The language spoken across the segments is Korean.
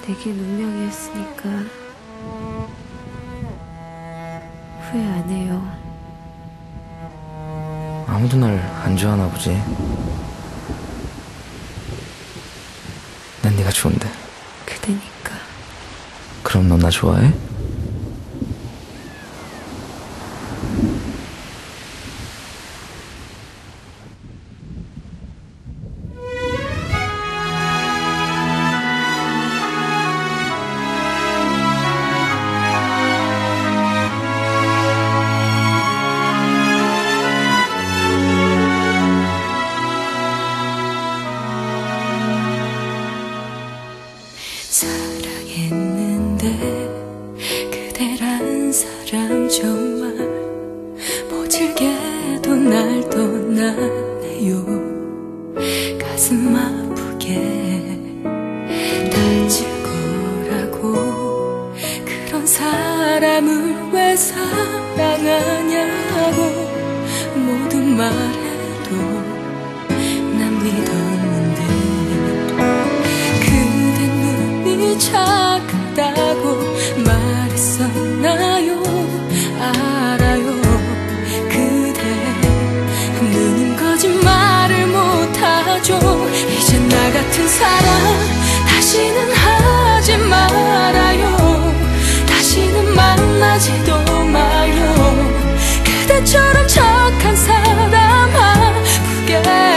내겐 운명이었으니까 후회 안 해요. 아무도 날 안 좋아하나 보지. 난 네가 좋은데. 그대니까. 그럼 넌 나 좋아해? 사랑했는데 그대란 사람 정말 모질게도 날 떠나네요. 가슴 아프게 다칠 거라고 그런 사람을 왜 사랑하냐고 모든 말해도 난 믿었는데 착하다고 말했었나요? 알아요. 그대 눈은 거짓말을 못하죠. 이제 나 같은 사랑 다시는 하지 말아요. 다시는 만나지도 마요. 그대처럼 착한 사람 아프게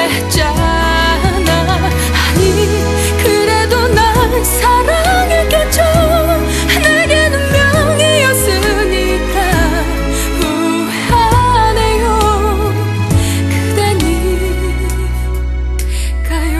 했잖아. 아니 그래도 난 사랑했겠죠. 내겐 운명이었으니까 후회하네요. 그대니까요.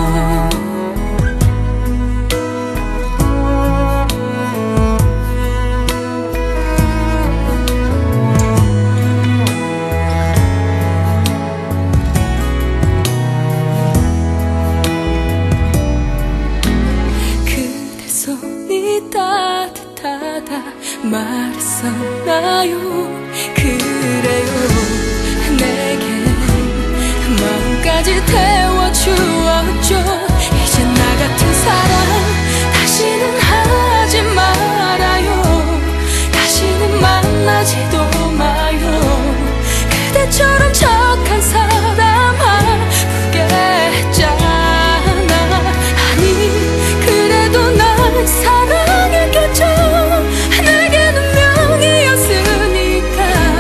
따뜻하다 말했었나요? 그래요. 내게 마음까지 태워주었죠. 이제 나 같은 사랑 다시는 하지 말아요. 다시는 만나지도 마요. 그대처럼 착한 사람 아프게 했잖아. 아니 그래도 난 사랑했겠죠. 내겐 운명이었으니까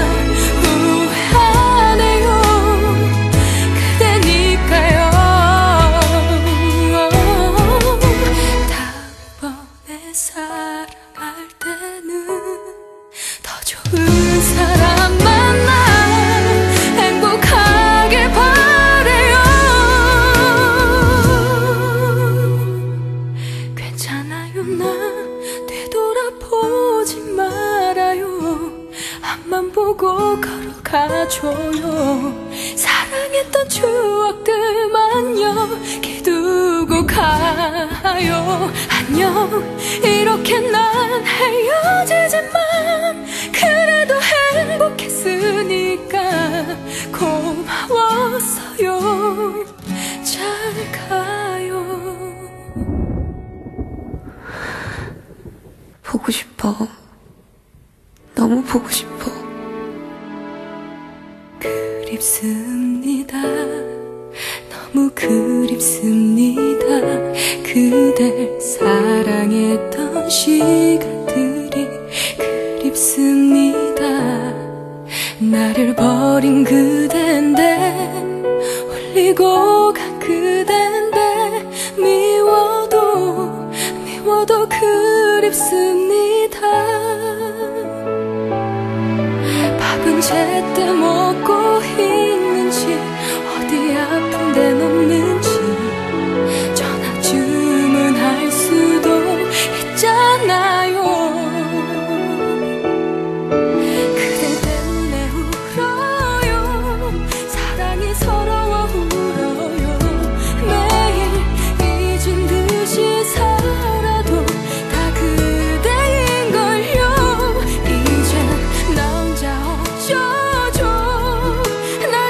후회하네요. 그대니까요. 다음번에 사랑할 때는 더 좋은 사람 만나 행복하길 바래요. 괜찮아요. 나 되돌아보지 말아요. 앞만 보고 걸어가줘요. 사랑했던 추억들만요 기두고 가요. 안녕. 이렇게 난 헤어지지만 그래도 행복했으니까 고마웠어요. 잘 가요. 보고 싶어. 너무 보고 싶어. 그립습니다. 너무 그립습니다. 그댈 사랑했던 시간들이 그립습니다. 나를 버린 그댄데 홀리고 간 그댄데 미워도 그립습니다. 밥은 제때 먹고 있는지 어디 아픈 데는 없는지 전화 주문할 수도 있잖아요. 그대 때문에 울어요. 사랑이 서러워 울어요. 매일 잊은 듯이 살아도 다 그대인걸요. 이젠 나 혼자 어쩌죠. 날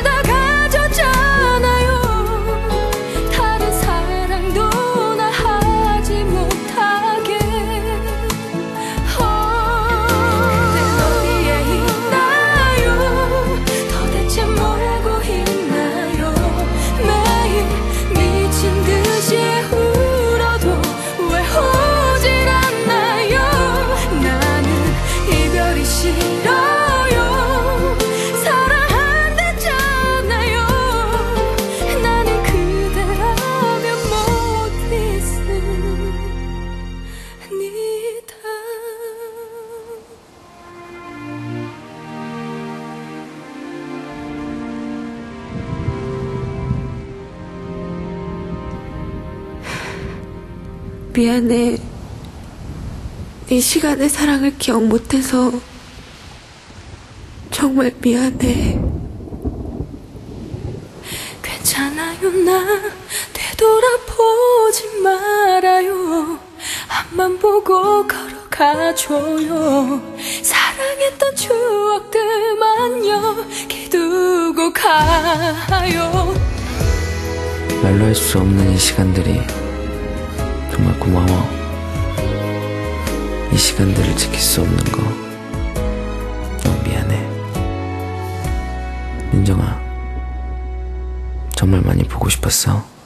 미안해. 네 시간의 사랑을 기억 못해서 정말 미안해. 괜찮아요, 나 되돌아보지 말아요. 앞만 보고 걸어가줘요. 사랑했던 추억들만요 기두고 가요. 말로 할 수 없는 이 시간들이 정말 고마워. 이 시간들을 지킬 수 없는 거 너무 미안해. 민정아, 정말 많이 보고 싶었어.